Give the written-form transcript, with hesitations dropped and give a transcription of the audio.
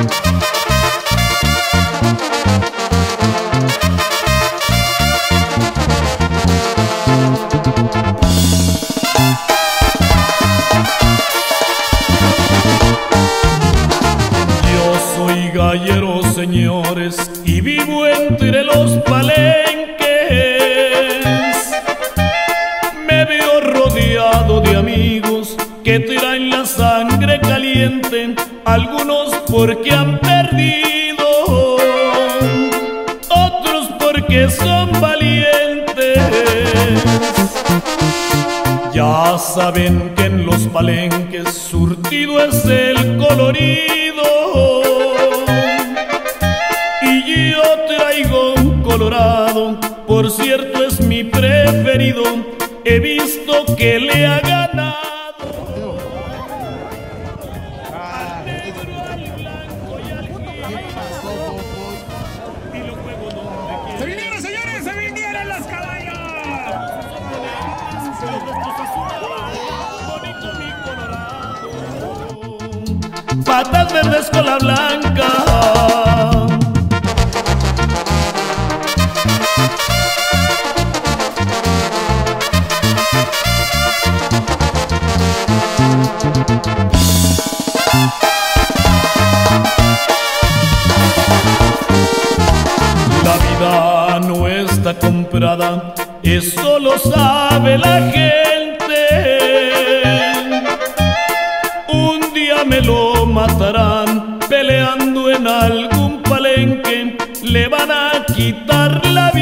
Gallero, señores, y vivo entre los palenques. Me veo rodeado de amigos que traen la sangre caliente, algunos porque han perdido, otros porque son valientes. Ya saben que en los palenques surtido es el colorido, y yo traigo un colorado, por cierto es mi preferido, he visto que le ha ganado al negro, al blanco y al gris. Y lo juego donde quiera. ¡Se vinieron, señores! ¡Se vinieron los caballos! Bonito mi colorado, patas verdes con la blanca. La vida no está comprada, eso lo sabe la gente. Un día me lo matarán peleando en algún palenque, le van a quitar la